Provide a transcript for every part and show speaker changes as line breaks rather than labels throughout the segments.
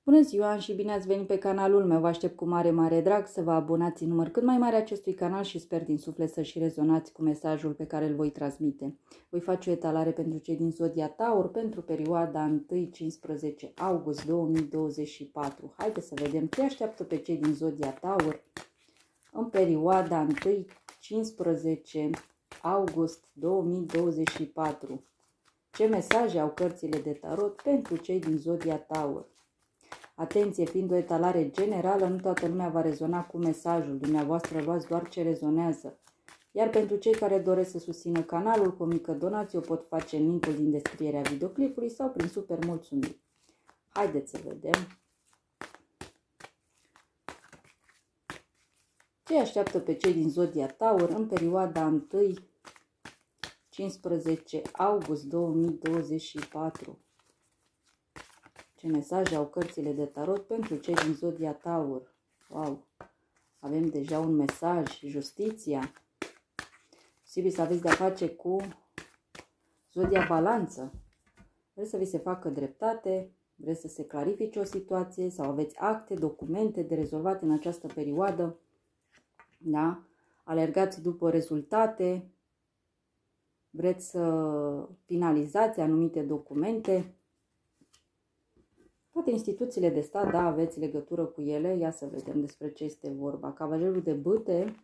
Bună ziua și bine ați venit pe canalul meu, vă aștept cu mare drag să vă abonați în număr cât mai mare acestui canal și sper din suflet să și rezonați cu mesajul pe care îl voi transmite. Voi face o etalare pentru cei din Zodia Taur pentru perioada 1-15 august 2024. Haideți să vedem ce așteaptă pe cei din Zodia Taur în perioada 1-15 august 2024. Ce mesaje au cărțile de tarot pentru cei din Zodia Taur? Atenție, fiind o etalare generală, nu toată lumea va rezona cu mesajul. Dumneavoastră luați doar ce rezonează. Iar pentru cei care doresc să susțină canalul cu o mică donație, o pot face în linkul din descrierea videoclipului sau prin super mulțumiri. Haideți să vedem ce așteaptă pe cei din Zodia Taur în perioada 1-15 august 2024. Ce mesaje au cărțile de tarot pentru cei din Zodia Taur? Wow! Avem deja un mesaj, justiția. Posibil să aveți de-a face cu Zodia Balanță. Vreți să vi se facă dreptate, vreți să se clarifice o situație sau aveți acte, documente de rezolvat în această perioadă. Da? Alergați după rezultate, vreți să finalizați anumite documente. Toate instituțiile de stat, da, aveți legătură cu ele. Ia să vedem despre ce este vorba. Cavalerul de bâte,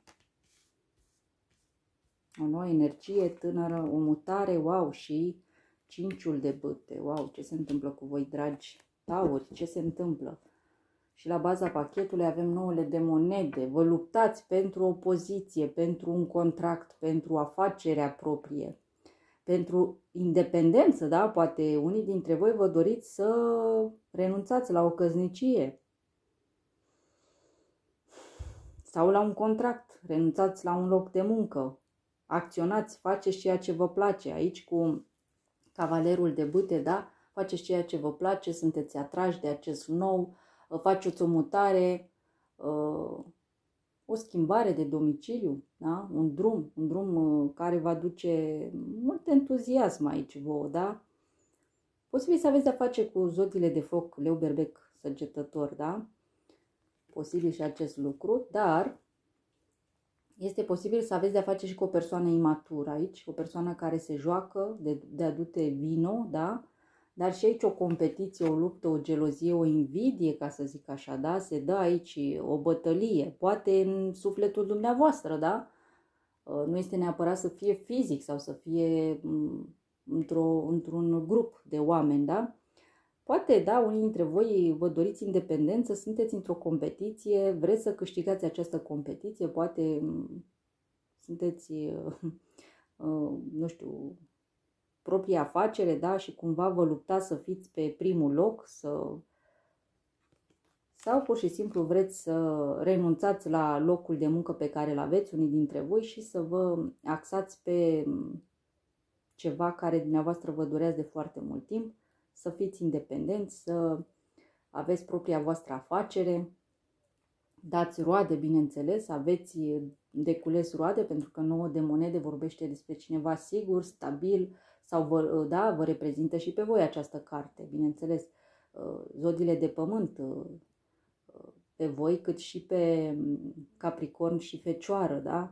o nouă energie tânără, o mutare, wow, și cinciul de bâte. Wow, ce se întâmplă cu voi, dragi tauri? Ce se întâmplă? Și la baza pachetului avem 9 de monede. Vă luptați pentru o poziție, pentru un contract, pentru afacerea proprie, pentru independență, da? Poate unii dintre voi vă doriți să renunțați la o căsnicie sau la un contract, renunțați la un loc de muncă, acționați, faceți ceea ce vă place. Aici cu cavalerul de bâte, da? Faceți ceea ce vă place, sunteți atrași de acest nou, faceți o mutare, o schimbare de domiciliu, da? Un drum care va duce mult entuziasm aici vouă, da? Posibil să aveți de-a face cu zodiile de foc, leu, berbec, săgetător, da? Posibil și acest lucru, dar este posibil să aveți de-a face și cu o persoană imatură aici, o persoană care se joacă de adute vino, da? Dar și aici o competiție, o luptă, o gelozie, o invidie, ca să zic așa, da? Se dă aici o bătălie, poate în sufletul dumneavoastră, da? Nu este neapărat să fie fizic sau să fie într-un grup de oameni, da? Poate, da, unii dintre voi vă doriți independență, sunteți într-o competiție, vreți să câștigați această competiție, poate sunteți, nu știu, propria afacere, da, și cumva vă luptați să fiți pe primul loc, sau pur și simplu vreți să renunțați la locul de muncă pe care îl aveți, unii dintre voi, și să vă axați pe ceva care dumneavoastră vă doreați de foarte mult timp, să fiți independenți, să aveți propria voastră afacere, dați roade, bineînțeles, aveți de cules roade, pentru că 9 de monede vorbește despre cineva sigur, stabil, sau vă reprezintă și pe voi această carte, bineînțeles, zodiile de pământ pe voi, cât și pe Capricorn și Fecioară, da?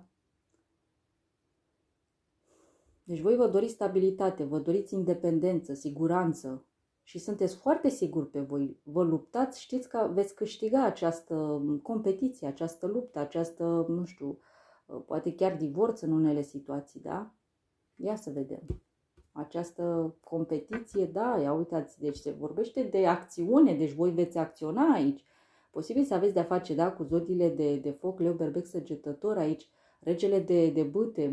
Deci voi vă doriți stabilitate, vă doriți independență, siguranță și sunteți foarte siguri pe voi. Vă luptați, știți că veți câștiga această competiție, această luptă, această, nu știu, poate chiar divorț în unele situații, da? Ia să vedem. Această competiție, da, ia uitați, deci se vorbește de acțiune, deci voi veți acționa aici. Posibil să aveți de-a face, da, cu zodiile de foc, leu, berbec, săgetător aici, regele de bâte,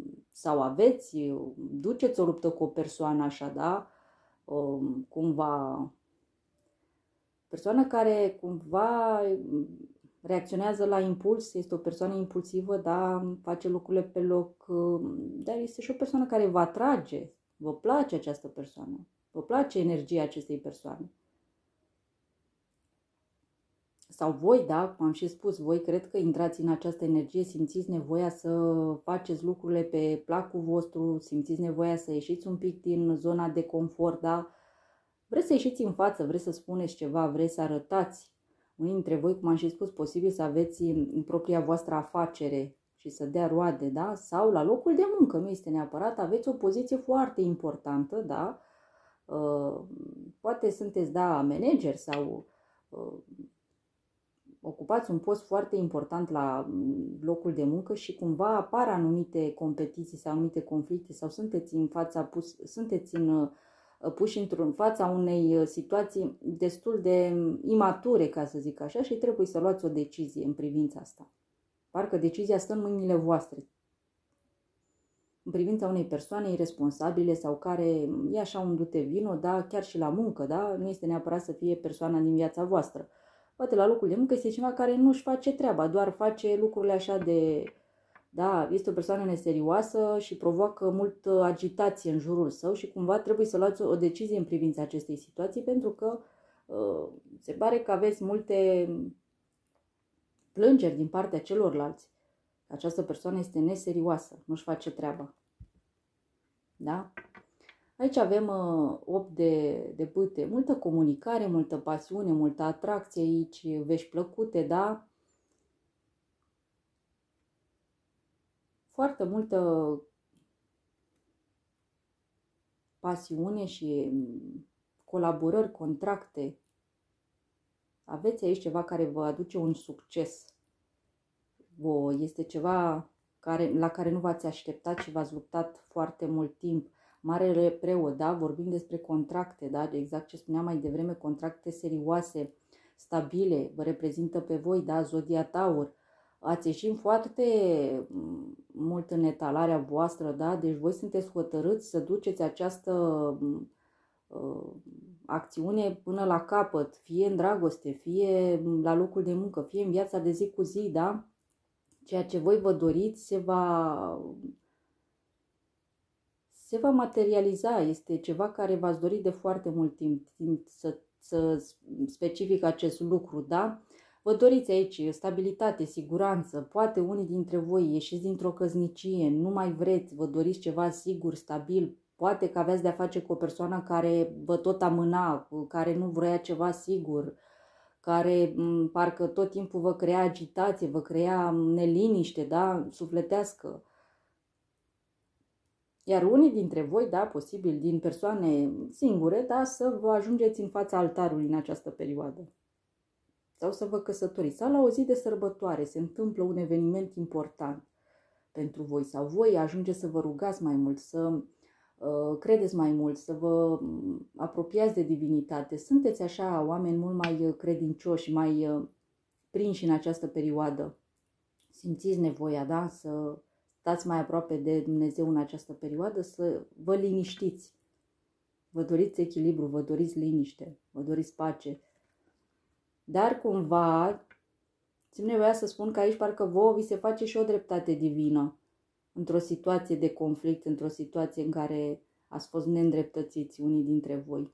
sau duceți o luptă cu o persoană așa, da, cumva, persoană care cumva reacționează la impuls, este o persoană impulsivă, da, face lucrurile pe loc, dar este și o persoană care vă atrage, vă place această persoană, vă place energia acestei persoane. Sau voi, da, cum am și spus, voi cred că intrați în această energie, simțiți nevoia să faceți lucrurile pe placul vostru, simțiți nevoia să ieșiți un pic din zona de confort, da? Vreți să ieșiți în față, vreți să spuneți ceva, vreți să arătați. Unii dintre voi, cum am și spus, posibil să aveți în propria voastră afacere și să dea roade, da? Sau la locul de muncă, nu este neapărat, aveți o poziție foarte importantă, da? Poate sunteți, da, manager sau ocupați un post foarte important la locul de muncă și cumva apar anumite competiții sau anumite conflicte sau sunteți puși în fața unei situații destul de imature, ca să zic așa, și trebuie să luați o decizie în privința asta. Parcă decizia stă în mâinile voastre. În privința unei persoane irresponsabile sau care e așa un dute vino, da, chiar și la muncă, da, nu este neapărat să fie persoana din viața voastră. Poate la locul de muncă este cineva care nu își face treaba, doar face lucrurile așa de... Da, este o persoană neserioasă și provoacă multă agitație în jurul său și cumva trebuie să luați o decizie în privința acestei situații pentru că se pare că aveți multe plângeri din partea celorlalți. Această persoană este neserioasă, nu-și face treaba. Da? Aici avem 8 de bâte, multă comunicare, multă pasiune, multă atracție aici, vești plăcute, da? Foarte multă pasiune și colaborări, contracte. Aveți aici ceva care vă aduce un succes. Este ceva la care nu v-ați așteptat și v-ați luptat foarte mult timp. Marele preot, da? Vorbim despre contracte, da? Exact ce spuneam mai devreme, contracte serioase, stabile, vă reprezintă pe voi, da? Zodia Taur. Ați ieșit foarte mult în etalarea voastră, da? Deci voi sunteți hotărâți să duceți această acțiune până la capăt, fie în dragoste, fie la locul de muncă, fie în viața de zi cu zi, da? Ceea ce voi vă doriți se va materializa, este ceva care v-ați dorit de foarte mult timp să specific acest lucru, da? Vă doriți aici stabilitate, siguranță, poate unii dintre voi ieșiți dintr-o căsnicie, nu mai vreți, vă doriți ceva sigur, stabil, poate că aveați de-a face cu o persoană care vă tot amâna, care nu vrea ceva sigur, care parcă tot timpul vă crea agitație, vă crea neliniște, da, sufletească. Iar unii dintre voi, da, posibil din persoane singure, da, să vă ajungeți în fața altarului în această perioadă. Sau să vă căsătoriți. Sau la o zi de sărbătoare se întâmplă un eveniment important pentru voi. Sau voi ajungeți să vă rugați mai mult, să credeți mai mult, să vă apropiați de divinitate. Sunteți așa oameni mult mai credincioși, mai prinși în această perioadă. Simțiți nevoia, da, să stați mai aproape de Dumnezeu în această perioadă, să vă liniștiți. Vă doriți echilibru, vă doriți liniște, vă doriți pace. Dar cumva, simt nevoia să spun că aici parcă vouă vi se face și o dreptate divină. Într-o situație de conflict, într-o situație în care ați fost neîndreptățiți unii dintre voi.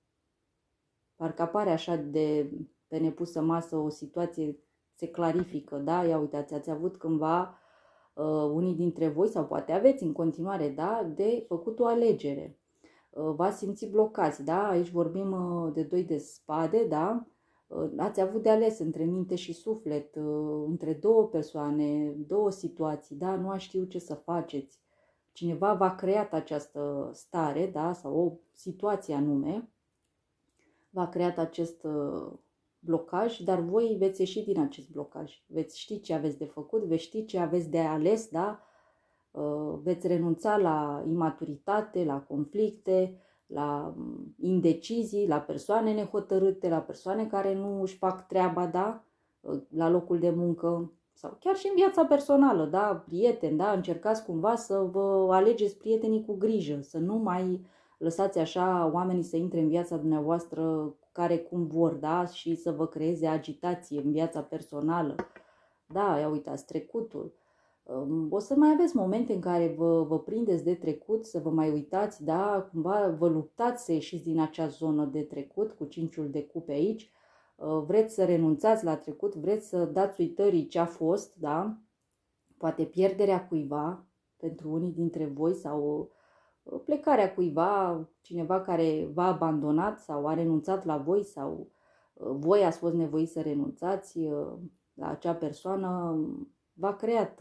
Parcă apare așa de pe nepusă masă o situație, se clarifică, da? Ia uitați, ați avut cândva unii dintre voi, sau poate aveți în continuare, da? De făcut o alegere. V-ați simțit blocați, da? Aici vorbim de 2 de spade, da? Ați avut de ales între minte și suflet, între două persoane, două situații, da? Nu ați știut ce să faceți. Cineva v-a creat această stare, da? Sau o situație anume, v-a creat acest blocaj, dar voi veți ieși din acest blocaj. Veți ști ce aveți de făcut, veți ști ce aveți de ales, da? Veți renunța la imaturitate, la conflicte, la indecizii, la persoane nehotărâte, la persoane care nu își fac treaba, da? La locul de muncă sau chiar și în viața personală, da? Prieteni, da? Încercați cumva să vă alegeți prietenii cu grijă, să nu mai lăsați așa oamenii să intre în viața dumneavoastră care cum vor, da? Și să vă creeze agitație în viața personală. Da, ia uitați, trecutul. O să mai aveți momente în care vă prindeți de trecut, să vă mai uitați, da, cumva vă luptați să ieșiți din acea zonă de trecut, cu 5-ul de cupe aici, vreți să renunțați la trecut, vreți să dați uitării ce a fost, da, poate pierderea cuiva pentru unii dintre voi sau plecarea cuiva, cineva care v-a abandonat sau a renunțat la voi sau voi ați fost nevoiți să renunțați la acea persoană, v-a creat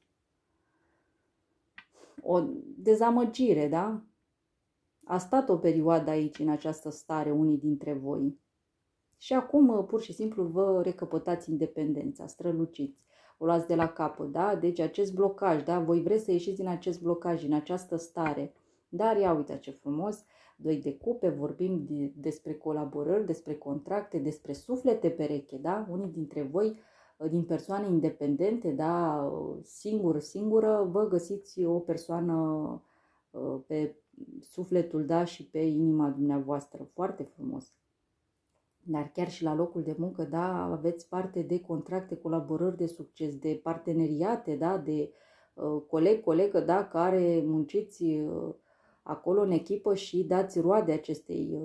o dezamăgire, da? A stat o perioadă aici, în această stare, unii dintre voi. Și acum, pur și simplu, vă recăpătați independența, străluciți, o luați de la capăt, da? Deci acest blocaj, da? Voi vreți să ieșiți din acest blocaj, din această stare. Dar ia uite ce frumos, doi de cupe, vorbim despre colaborări, despre contracte, despre suflete pereche, da? Unii dintre voi, din persoane independente, da? Singură, vă găsiți o persoană pe sufletul, da? Și pe inima dumneavoastră. Foarte frumos. Dar chiar și la locul de muncă, da, aveți parte de contracte, colaborări de succes, de parteneriate, da, de colegă, da, care munciți acolo în echipă și dați roade acestei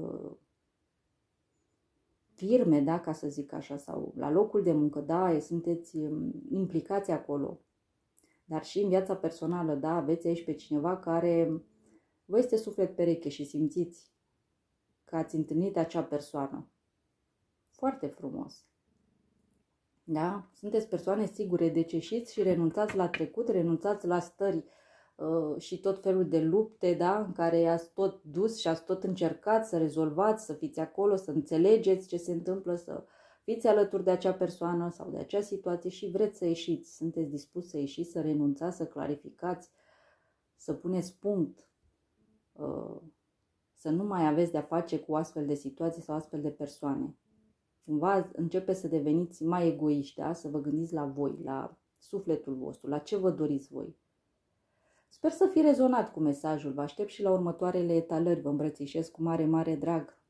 firme, da, ca să zic așa, sau la locul de muncă, da, sunteți implicați acolo. Dar și în viața personală, da, aveți aici pe cineva care vă este suflet pereche și simțiți că ați întâlnit acea persoană. Foarte frumos. Da? Sunteți persoane sigure, deci ieșiți și renunțați la trecut, renunțați la stări și tot felul de lupte, da? În care ați tot dus și ați tot încercat să rezolvați, să fiți acolo, să înțelegeți ce se întâmplă, să fiți alături de acea persoană sau de acea situație și vreți să ieșiți. Sunteți dispus să ieșiți, să renunțați, să clarificați, să puneți punct, să nu mai aveți de-a face cu astfel de situații sau astfel de persoane. Cumva începe să deveniți mai egoiști, da? Să vă gândiți la voi, la sufletul vostru, la ce vă doriți voi. Sper să fi rezonat cu mesajul, vă aștept și la următoarele etalări, vă îmbrățișez cu mare, mare drag.